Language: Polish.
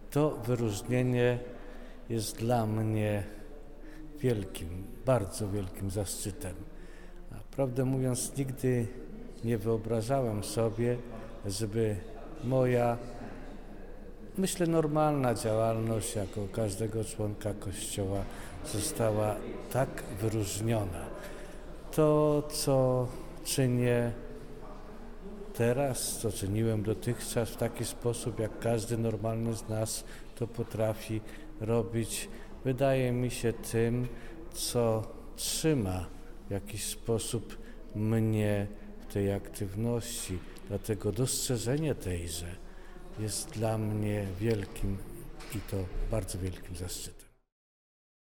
To wyróżnienie jest dla mnie bardzo wielkim zaszczytem. A prawdę mówiąc, nigdy nie wyobrażałem sobie, żeby moja, myślę, normalna działalność jako każdego członka Kościoła została tak wyróżniona. To, co czynię teraz, co czyniłem dotychczas w taki sposób, jak każdy normalny z nas to potrafi robić, wydaje mi się tym, co trzyma w jakiś sposób mnie w tej aktywności. Dlatego dostrzeżenie tejże jest dla mnie wielkim i to bardzo wielkim zaszczytem.